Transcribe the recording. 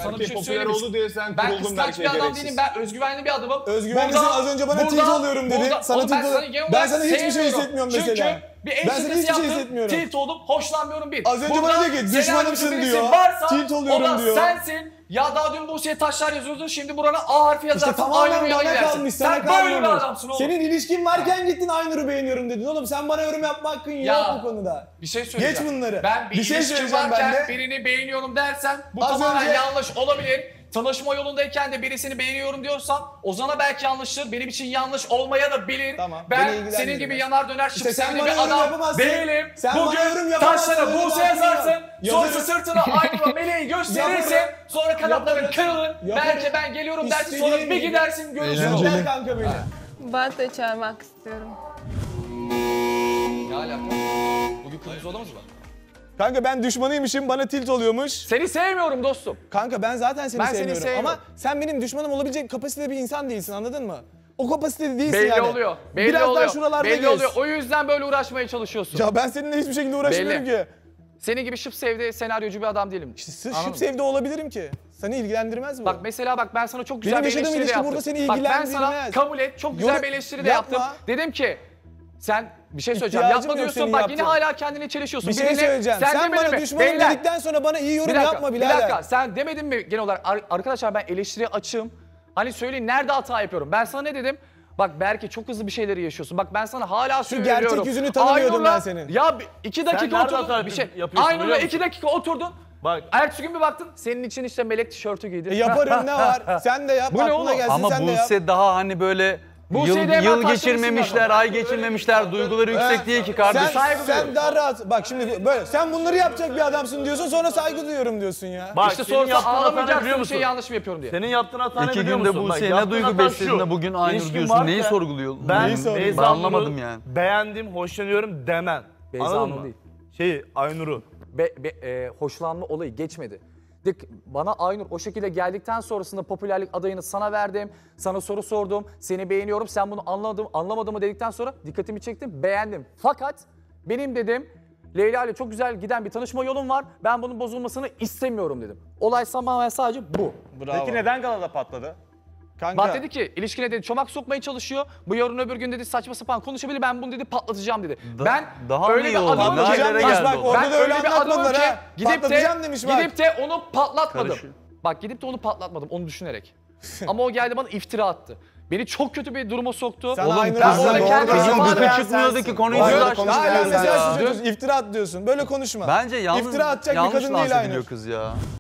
sana bir şey popüler söyleyeyim. oldu diye sen Ben kuruldun kıskanç Berke'ye bir adam gereksiz. değilim. Ben özgüvenli bir adamım. Özgüvenlisin, az önce bana tilt oluyorum dedi. Sana tilt oluyorum. Ben sana hiçbir şey hissetmiyorum mesela. Çünkü bir Ben sana hiçbir şey hissetmiyorum. Tilt oldum, hoşlanmıyorum bir. Az önce bana diyor ki düşmanımsın diyor. Tilt oluyorum o da diyor. sensin. Ya daha dün Buse'ye taşlar yazıyordun, şimdi burana A harfi yazarsın. İşte tamamen bana kalmış, sana Sen böyle bir kalmamış. adamsın oğlum. Senin ilişkin varken gittin Aynur'u beğeniyorum dedin oğlum. Sen bana yorum yapma hakkın yok bu konuda. Bir şey söyleyeceğim. Geç bunları. Ben bir şey ilişki söyleyeceğim varken ben de. birini beğeniyorum dersen bu Az tamamen önce- yanlış olabilir. Tanışma yolundayken de birisini beğeniyorum diyorsan Ozan'a belki yanlıştır. Benim için yanlış olmaya da bilir. Tamam, beni Ben ilgilendirmez. senin gibi yanar döner İşte şıp sen sevdiği bana bir yorum adam yapamazsın. değilim. Sen bana yorum Bugün yapamazsın, taşlara öyle Buse'ye dersin ya. yazarsın. Sonra Yazarım. sırtına Aynur'a meleği gösterirsin. Yaparım. Sonra kanatların Yaparım. kırılır. Yaparım. Belki ben geliyorum dersin. Sonra İstediğin bir gibi. gidersin görürsün. Eğlenceli. Gel kanka beni. Ben de çağırmak istiyorum. Ne alaka? Bugün kırmızı odamız var. Kanka ben düşmanıymışım, bana tilt oluyormuş. Seni sevmiyorum dostum. Kanka ben zaten seni Ben seni sevmiyorum. sevmiyorum. Ama sen benim düşmanım olabilecek kapasitede bir insan değilsin, anladın mı? O kapasitede değilsin Belli yani. oluyor. Belli Biraz oluyor. daha şuralarda Belli gez. oluyor. O yüzden böyle uğraşmaya çalışıyorsun. Ya ben seninle hiçbir şekilde uğraşmıyorum Belli. ki. Senin gibi şıp sevdiği senaryocu bir adam değilim. İşte sırf Anladın şıp mı? sevdi olabilirim ki. Seni ilgilendirmez mi? Bak mesela bak ben sana çok güzel Benim bir yaşadığım eleştiri de ilişki yaptım. burada seni Bak ben sana ilgilendirmez. kabul et çok güzel Yorum- bir eleştiri de yapma. yaptım. Dedim ki sen bir şey söyleyeceğim. İhtiyacım Yapma yok diyorsun senin bak yine yaptığın. hala kendini çelişiyorsun. Bir şey Birine- söyleyeceğim. Sen demedin bana mi? düşmanım Beyler, dedikten sonra bana iyi yorum bir dakika, yapma bir birader. dakika sen demedin mi genel olarak arkadaşlar ben eleştiriye açığım. Hani söyleyin nerede hata yapıyorum? Ben sana ne dedim? Bak Berke çok hızlı bir şeyleri yaşıyorsun. Bak ben sana hala söylüyorum. gerçek yüzünü tanımıyordum Aynur'la- ben senin. Ya 2 dakika nerede hata oturdun bir şey. yapıyorsun Aynur'la biliyor 2 musun? dakika oturdun. Bak. Ertesi gün bir baktın senin için işte melek tişörtü giydin. Yaparım ne var? Sen de yap. Bu ne Aklına oğlum? gelsin Ama sen de yap. Buse daha hani böyle Buse'yi de hemen yıl taşlamışsın geçirmemişler, zaten. ay geçirmemişler, duyguları yüksek değil ki kardeşim. Sen daha rahat. Bak şimdi böyle sen bunları yapacak bir adamsın diyorsun sonra saygı duyuyorum diyorsun ya. Bak, İşte senin sorsa yaptığın hata ne ağlamayacaksın biliyor bir şey musun? yanlış mı yapıyorum diye. Senin yaptığın hata ne İki biliyor günde musun? Bak, Buse'ye ne yaptığın duygu hata besledin şu. de bugün Aynur İlişkin diyorsun. Neyi varken sorguluyorsun? Ben Neyi sorguluyorsun? Beyza Ben anlamadım Nur'u yani. beğendim, hoşlanıyorum demem. Beyza Anladın Nur mı? değil. Aynur'u. Hoşlanma olayı geçmedi. Bana Aynur o şekilde geldikten sonrasında popülerlik adayını sana verdim. Sana soru sordum. Seni beğeniyorum. Sen bunu anlamadın mı dedikten sonra dikkatimi çektim. Beğendim. Fakat benim dedim Leyla ile çok güzel giden bir tanışma yolum var. Ben bunun bozulmasını istemiyorum dedim. Olay tamamen sadece bu. Bravo. Peki neden galada patladı? Kanka. Bak dedi ki ilişkine dedi çomak sokmaya çalışıyor. Bu yarın öbür gün dedi saçma sapan konuşabilir. Ben bunu dedi patlatacağım dedi. Ben daha öyle iyi bir oldu. adamım Daha ki. ileri demiş geldi bak o. orada Ben da öyle öyle bir adamım anlatmadılar ki ha. Patlatacağım demiş bak. gidip de onu patlatmadım. Karışıyor. Bak gidip de onu patlatmadım onu düşünerek. Ama o geldi bana iftira attı. Beni çok kötü bir duruma soktu. Sen Oğlum Aynur'u ben doğru sana kendimi anladın. ifade Kızın eden gıkı çıkmıyordu sensin. ki konuyu Böyle güzel konuşuyorsun. açtınız Hala mesaj ya. atıyorsun, iftira at diyorsun. Böyle konuşma. Bence yanlış, İftira atacak bir yanlış kadın değil lanse Aynur. ediliyor kız ya.